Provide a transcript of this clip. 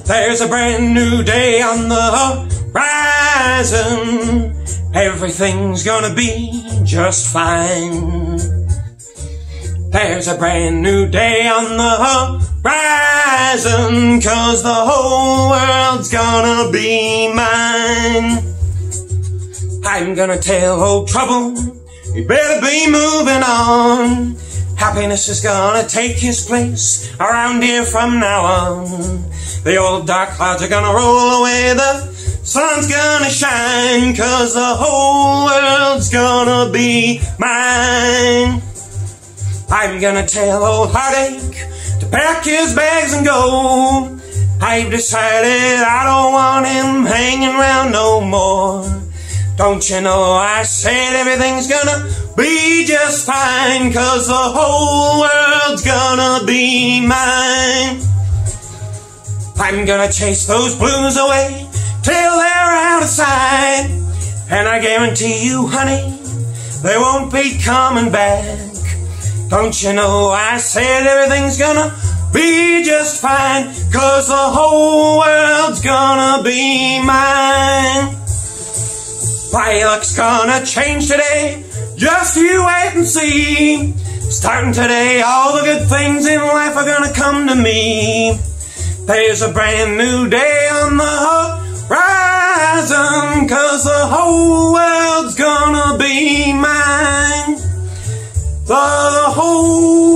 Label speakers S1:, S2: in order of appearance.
S1: There's a brand new day on the horizon. Everything's gonna be just fine. There's a brand new day on the horizon, 'cause the whole world's gonna be mine. I'm gonna tell old trouble, you better be moving on. Happiness is gonna take his place around here from now on. The old dark clouds are gonna roll away, the sun's gonna shine, 'cause the whole world's gonna be mine. I'm gonna tell old heartache to pack his bags and go. I've decided I don't want him hanging around no more. Don't you know I said everything's gonna be just fine, 'cause the whole world's gonna be mine. I'm gonna chase those blues away till they're out of sight, and I guarantee you, honey, they won't be coming back. Don't you know I said everything's gonna be just fine, 'cause the whole world's gonna be mine. My luck's gonna change today, just you wait and see. Starting today, all the good things in life are gonna come to me. There's a brand new day on the horizon, 'cause the whole world's gonna be mine. The whole